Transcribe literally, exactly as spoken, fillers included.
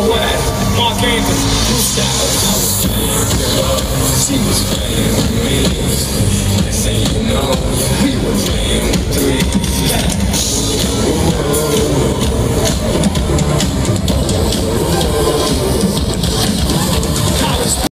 West, Mark Anthony, Blue Style. I was playing with her, she was playing with me. Next thing you know, we were playing with three. Yeah.